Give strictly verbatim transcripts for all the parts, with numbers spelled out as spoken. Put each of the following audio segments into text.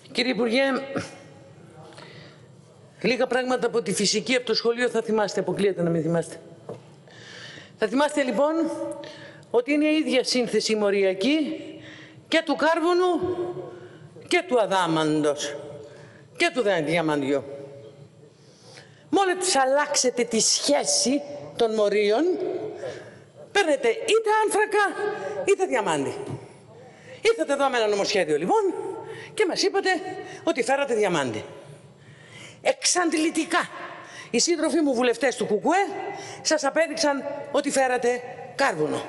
Κύριε Υπουργέ, λίγα πράγματα από τη φυσική από το σχολείο θα θυμάστε, αποκλείεται να μην θυμάστε. Θα θυμάστε λοιπόν ότι είναι η ίδια σύνθεση μοριακή και του κάρβουνου και του αδάμαντος και του διαμαντιού. Μόλις αλλάξετε τη σχέση των μορίων, παίρνετε είτε άνθρακα είτε διαμάντι. Ήρθατε εδώ με ένα νομοσχέδιο λοιπόν και μας είπατε ότι φέρατε διαμάντι. Εξαντλητικά οι σύντροφοι μου βουλευτές του Κουκουέ σας απέδειξαν ότι φέρατε κάρβουνο.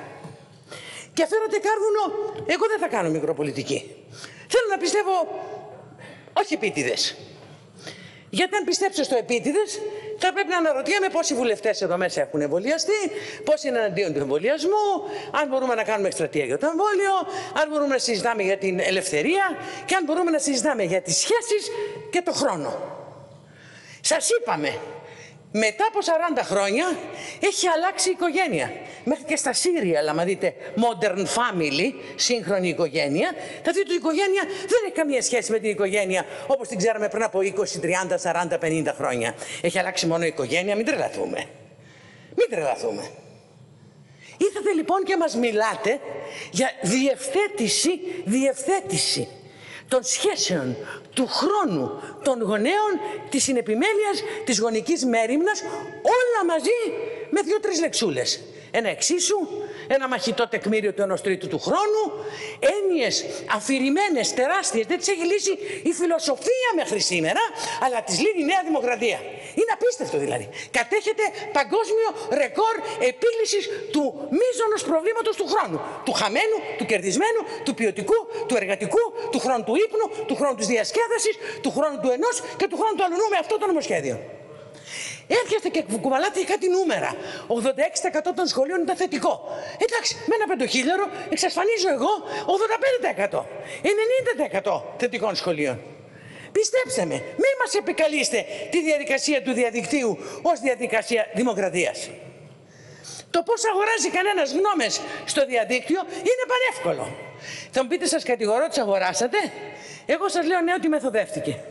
Και φέρατε κάρβουνο, εγώ δεν θα κάνω μικροπολιτική. Θέλω να πιστεύω, όχι επίτηδες. Γιατί αν πιστέψω στο επίτηδες, θα πρέπει να αναρωτιέμαι πόσοι βουλευτές εδώ μέσα έχουν εμβολιαστεί, πόσοι είναι εναντίον του εμβολιασμού, αν μπορούμε να κάνουμε εκστρατεία για το εμβόλιο, αν μπορούμε να συζητάμε για την ελευθερία και αν μπορούμε να συζητάμε για τις σχέσεις και το χρόνο. Σας είπαμε, μετά από σαράντα χρόνια έχει αλλάξει η οικογένεια. Μέχρι και στα Σύριαλ, άμα δείτε modern family, σύγχρονη οικογένεια, θα δείτε ότι η οικογένεια δεν έχει καμία σχέση με την οικογένεια όπως την ξέραμε πριν από είκοσι, τριάντα, σαράντα, πενήντα χρόνια. Έχει αλλάξει μόνο η οικογένεια, μην τρελαθούμε. Μην τρελαθούμε. Ήρθατε λοιπόν και μας μιλάτε για διευθέτηση, διευθέτηση των σχέσεων, του χρόνου, των γονέων, της συνεπιμέλειας, της γονικής μέριμνας, όλα μαζί με δύο-τρεις λεξούλες. Ένα εξίσου, ένα μαχητό τεκμήριο του ενός τρίτου του χρόνου, έννοιες αφηρημένες, τεράστιες, δεν τις έχει λύσει η φιλοσοφία μέχρι σήμερα, αλλά τις λύνει η Νέα Δημοκρατία. Είναι απίστευτο δηλαδή. Κατέχετε παγκόσμιο ρεκόρ επίλυσης του μείζωνος προβλήματος του χρόνου. Του χαμένου, του κερδισμένου, του ποιοτικού, του εργατικού, του χρόνου του ύπνου, του χρόνου της διασκέδασης, του χρόνου του ενός και του χρόνου του αλλού με αυτό το νομοσχέδιο. Έρχεστε και κουβαλάτε κάτι νούμερα. ογδόντα έξι τοις εκατό των σχολείων ήταν θετικό. Εντάξει, με ένα πεντοχίλιαρο εξασφανίζω εγώ ογδόντα πέντε τοις εκατό. ενενήντα τοις εκατό θετικών σχολείων. Πιστέψτε με, μην μας επικαλείστε τη διαδικασία του διαδικτύου ως διαδικασία δημοκρατίας. Το πώς αγοράζει κανένας γνώμες στο διαδίκτυο είναι πανεύκολο. Θα μου πείτε, σας κατηγορώ, τις αγοράσατε. Εγώ σας λέω ναι, ότι μεθοδεύτηκε.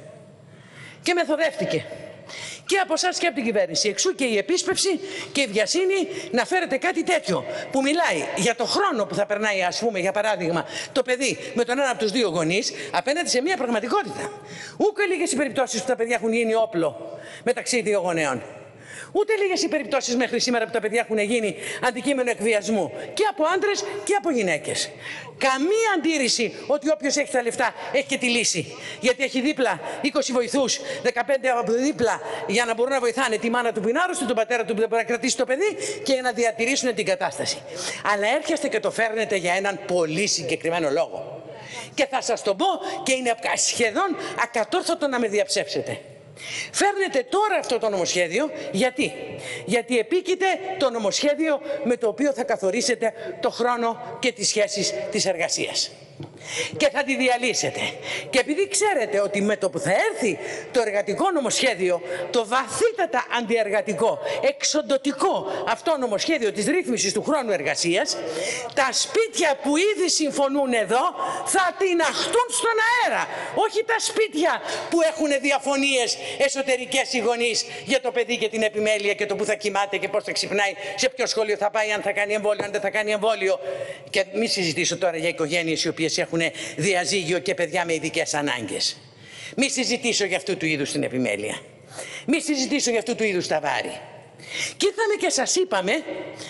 Και μεθοδεύτηκε. Και από εσάς και από την κυβέρνηση. Εξού και η επίσπευση και η βιασύνη να φέρετε κάτι τέτοιο που μιλάει για το χρόνο που θα περνάει, ας πούμε, για παράδειγμα, το παιδί με τον ένα από τους δύο γονείς απέναντι σε μια πραγματικότητα. Ούτε λίγες οι περιπτώσεις που τα παιδιά έχουν γίνει όπλο μεταξύ δύο γονέων. Ούτε λίγες οι περιπτώσεις μέχρι σήμερα που τα παιδιά έχουν γίνει αντικείμενο εκβιασμού και από άντρες και από γυναίκες. Καμία αντίρρηση ότι όποιος έχει τα λεφτά έχει και τη λύση. Γιατί έχει δίπλα είκοσι βοηθούς, δεκαπέντε από δίπλα για να μπορούν να βοηθάνε τη μάνα του που είναι άρρωστη, τον πατέρα του που δεν μπορεί να κρατήσει το παιδί και για να διατηρήσουν την κατάσταση. Αλλά έρχεστε και το φέρνετε για έναν πολύ συγκεκριμένο λόγο. Και θα σας το πω και είναι σχεδόν ακατόρθωτο να με διαψεύσετε. Φέρνετε τώρα αυτό το νομοσχέδιο, γιατί? Γιατί επίκειται το νομοσχέδιο με το οποίο θα καθορίσετε το χρόνο και τις σχέσεις της εργασίας. Και θα τη διαλύσετε. Και επειδή ξέρετε ότι με το που θα έρθει το εργατικό νομοσχέδιο, το βαθύτατα αντιεργατικό, εξοντωτικό αυτό νομοσχέδιο της ρύθμισης του χρόνου εργασίας, τα σπίτια που ήδη συμφωνούν εδώ θα τιναχτούν στον αέρα. Όχι τα σπίτια που έχουν διαφωνίες εσωτερικές οι γονείς για το παιδί και την επιμέλεια και το που θα κοιμάται και πώς θα ξυπνάει, σε ποιο σχολείο θα πάει, αν θα κάνει εμβόλιο, αν δεν θα κάνει εμβόλιο. Και μην συζητήσω τώρα για οικογένειες οι οποίες έχουν διαζύγιο και παιδιά με ειδικές ανάγκες. Μη συζητήσω για αυτού του είδους την επιμέλεια. Μη συζητήσω για αυτού του είδους τα βάρη. Και ήρθαμε και σας είπαμε,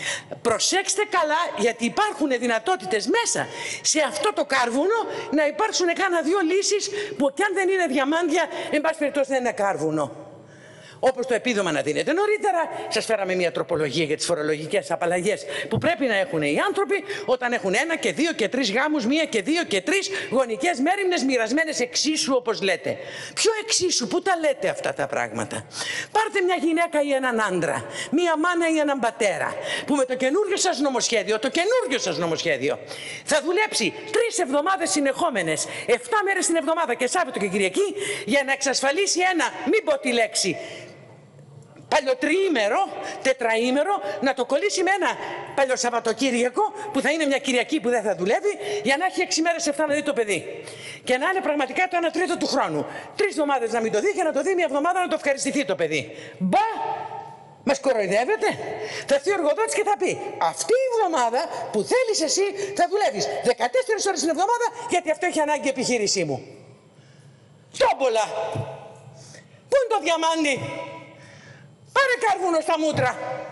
προσέξτε καλά, γιατί υπάρχουν δυνατότητες μέσα σε αυτό το κάρβουνο να υπάρξουν κάνα δύο λύσεις που κι αν δεν είναι διαμάντια, εν πάση περιπτώσει δεν είναι κάρβουνο. Όπως το επίδομα να δίνετε νωρίτερα, σας φέραμε μια τροπολογία για τις φορολογικές απαλλαγές που πρέπει να έχουν οι άνθρωποι όταν έχουν ένα και δύο και τρεις γάμους, μία και δύο και τρεις γονικές μέριμνες μοιρασμένες εξίσου, όπως λέτε. Ποιο εξίσου, πού τα λέτε αυτά τα πράγματα? Πάρτε μια γυναίκα ή έναν άντρα, μια μάνα ή έναν πατέρα, που με το καινούργιο σας νομοσχέδιο, το καινούργιο σας νομοσχέδιο, θα δουλέψει τρεις εβδομάδες συνεχόμενες, εφτά μέρες την εβδομάδα και Σάββατο και Κυριακή, για να εξασφαλίσει ένα, μην πω τη λέξη, παλιοτριήμερο, τετραήμερο, να το κολλήσει με ένα παλιοσαββατοκύριακο που θα είναι μια Κυριακή που δεν θα δουλεύει, για να έχει έξι μέρες εφτά να δει το παιδί. Και να είναι πραγματικά το ένα τρίτο του χρόνου. Τρεις εβδομάδες να μην το δει και να το δει μια εβδομάδα να το ευχαριστηθεί το παιδί. Μπα! Μας κοροϊδεύετε? Θα έρθει ο εργοδότης και θα πει: αυτή η εβδομάδα που θέλεις εσύ θα δουλεύεις δεκατέσσερις ώρες την εβδομάδα, γιατί αυτό έχει ανάγκη η επιχείρησή μου. Τόμπολα! Πού είναι το διαμάντι? Πάρε κάρβουνο στα μούτρα.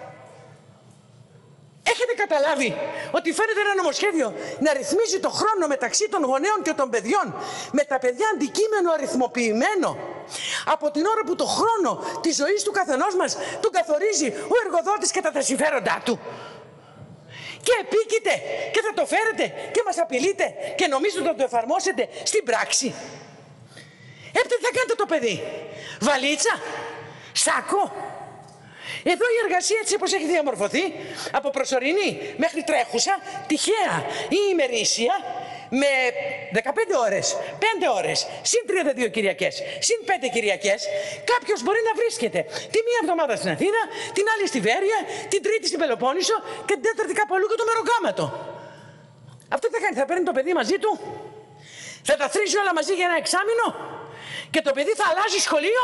Έχετε καταλάβει ότι φαίνεται ένα νομοσχέδιο να ρυθμίζει το χρόνο μεταξύ των γονέων και των παιδιών, με τα παιδιά αντικείμενο αριθμοποιημένο, από την ώρα που το χρόνο της ζωής του καθενός μας τον καθορίζει ο εργοδότης κατά τα συμφέροντά του? Και επίκειται και θα το φέρετε και μας απειλείτε και νομίζετε ότι θα το εφαρμόσετε στην πράξη. Έπειτα τι θα κάνετε το παιδί? Βαλίτσα? Σάκο? Εδώ η εργασία έτσι όπως έχει διαμορφωθεί, από προσωρινή μέχρι τρέχουσα, τυχαία ή ημερήσια, με δεκαπέντε ώρες, πέντε ώρες, συν τριάντα δύο Κυριακές, συν πέντε Κυριακές, κάποιος μπορεί να βρίσκεται τη μία εβδομάδα στην Αθήνα, την άλλη στη Βέρεια, την τρίτη στην Πελοπόννησο και την τέταρτη κάπου αλλού και το μεροκάματο. Αυτό τι θα κάνει? Θα παίρνει το παιδί μαζί του? Θα τα θρίζει όλα μαζί για ένα εξάμηνο? Και το παιδί θα αλλάζει σχολείο?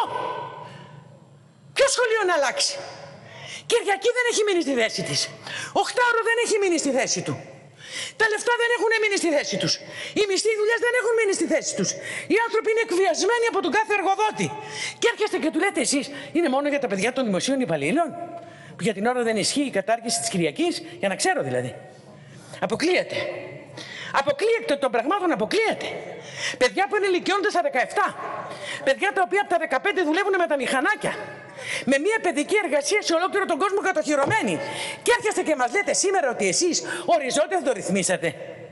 Ποιο σχολείο να αλλάξει? Κυριακή δεν έχει μείνει στη θέση της. Οχτάωρο δεν έχει μείνει στη θέση του. Τα λεφτά δεν έχουν μείνει στη θέση τους. Οι μισθοί δουλειές δεν έχουν μείνει στη θέση τους. Οι άνθρωποι είναι εκβιασμένοι από τον κάθε εργοδότη. Και έρχεστε και του λέτε εσείς: είναι μόνο για τα παιδιά των δημοσίων υπαλλήλων, που για την ώρα δεν ισχύει η κατάργηση της Κυριακής? Για να ξέρω δηλαδή. Αποκλείεται. Αποκλείεται των πραγμάτων, αποκλείεται. Παιδιά που ενηλικιώνονται στα δεκαεπτά. Παιδιά τα οποία από τα δεκαπέντε δουλεύουν με τα μηχανάκια. Με μια παιδική εργασία σε ολόκληρο τον κόσμο κατοχυρωμένη. Και έρχεστε και μας λέτε σήμερα ότι εσείς οριζόντια θα το ρυθμίσατε.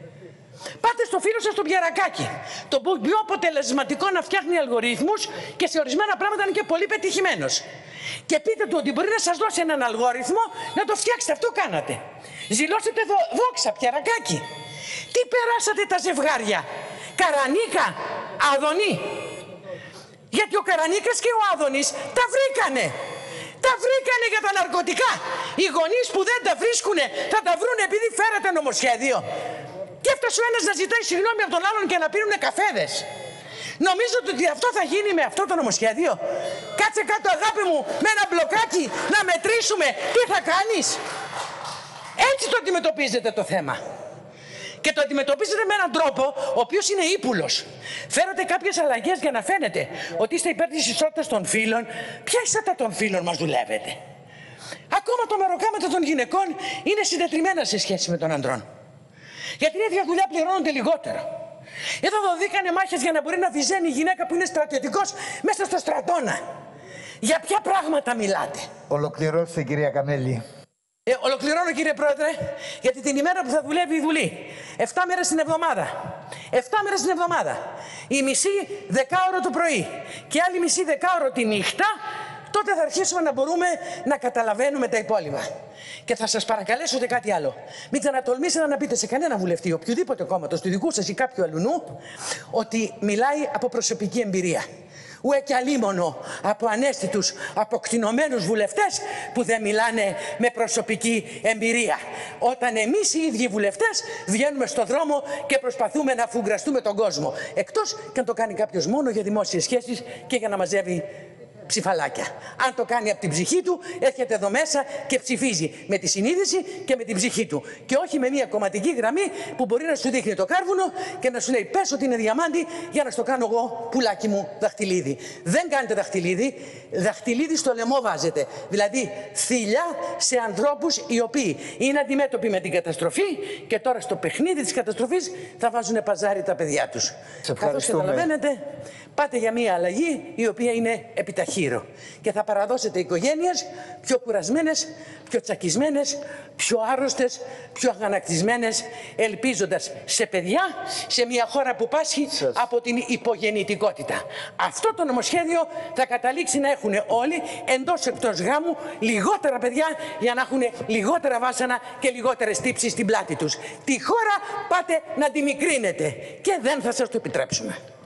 Πάτε στο φίλο σας τον Πιερακάκη. Το πιο αποτελεσματικό να φτιάχνει αλγορίθμους και σε ορισμένα πράγματα είναι και πολύ πετυχημένος. Και πείτε του ότι μπορεί να σας δώσει έναν αλγόριθμο να το φτιάξετε. Αυτό κάνατε. Ζηλώσετε δο, δόξα, Πιερακάκη. Τι περάσατε τα ζευγάρια? Καρανίκα, Άδωνη? Γιατί ο Καρανίκας και ο Άδωνης τα βρήκανε. Τα βρήκανε για τα ναρκωτικά. Οι γονείς που δεν τα βρίσκουνε θα τα βρούνε επειδή φέρατε νομοσχέδιο. Και έφτασε ο ένας να ζητάει συγγνώμη από τον άλλον και να πίνουνε καφέδες. Νομίζετε ότι αυτό θα γίνει με αυτό το νομοσχέδιο? Κάτσε κάτω αγάπη μου με ένα μπλοκάκι να μετρήσουμε τι θα κάνεις. Έτσι το αντιμετωπίζετε το θέμα. Και το αντιμετωπίζετε με έναν τρόπο ο οποίος είναι ύπουλος. Φέρετε κάποιες αλλαγές για να φαίνεται ότι είστε υπέρ της ισότητας των φύλων. Ποια ισότητα των φύλων μας δουλεύετε? Ακόμα το μεροκάματο των γυναικών είναι συντετριμμένα σε σχέση με των ανδρών. Για την ίδια δουλειά πληρώνονται λιγότερο. Εδώ δοθήκανε μάχες για να μπορεί να βυζένει η γυναίκα που είναι στρατιωτικός μέσα στο στρατόνα. Για ποια πράγματα μιλάτε? Ολοκληρώστε, κυρία Κανέλη. Ε, ολοκληρώνω, κύριε Πρόεδρε, γιατί την ημέρα που θα δουλεύει η Βουλή, εφτά μέρες την εβδομάδα, εφτά μέρες την εβδομάδα, η μισή δεκάωρο το πρωί και άλλη μισή δεκάωρο τη νύχτα, τότε θα αρχίσουμε να μπορούμε να καταλαβαίνουμε τα υπόλοιπα. Και θα σας παρακαλέσω και κάτι άλλο. Μην ξανατολμήσετε να πείτε σε κανένα βουλευτή, οποιοδήποτε κόμματος, του δικού σας ή κάποιου αλλού, ότι μιλάει από προσωπική εμπειρία. Ουε κι αλίμονο από ανέστητους, αποκτηνωμένους βουλευτές που δεν μιλάνε με προσωπική εμπειρία. Όταν εμείς οι ίδιοι βουλευτές βγαίνουμε στον δρόμο και προσπαθούμε να φουγκραστούμε τον κόσμο. Εκτός και αν το κάνει κάποιος μόνο για δημόσιες σχέσεις και για να μαζεύει ψηφαλάκια. Αν το κάνει από την ψυχή του, έρχεται εδώ μέσα και ψηφίζει με τη συνείδηση και με την ψυχή του. Και όχι με μια κομματική γραμμή που μπορεί να σου δείχνει το κάρβουνο και να σου λέει: πες ότι είναι διαμάντι για να στο κάνω εγώ, πουλάκι μου, δαχτυλίδι. Δεν κάνετε δαχτυλίδι, δαχτυλίδι στο λαιμό βάζετε. Δηλαδή θηλιά σε ανθρώπους οι οποίοι είναι αντιμέτωποι με την καταστροφή και τώρα στο παιχνίδι της καταστροφής θα βάζουν παζάρι τα παιδιά τους. Καθώς καταλαβαίνετε, πάτε για μια αλλαγή η οποία είναι επιταχύρω. Και θα παραδώσετε οικογένειες πιο κουρασμένες, πιο τσακισμένες, πιο άρρωστες, πιο αγανακτισμένες, ελπίζοντας σε παιδιά, σε μια χώρα που πάσχει από την υπογεννητικότητα. Αυτό το νομοσχέδιο θα καταλήξει να έχουν όλοι εντός εκτός γάμου λιγότερα παιδιά για να έχουν λιγότερα βάσανα και λιγότερες τύψεις στην πλάτη τους. Τη χώρα πάτε να τη μικρύνετε και δεν θα σας το επιτρέψουμε.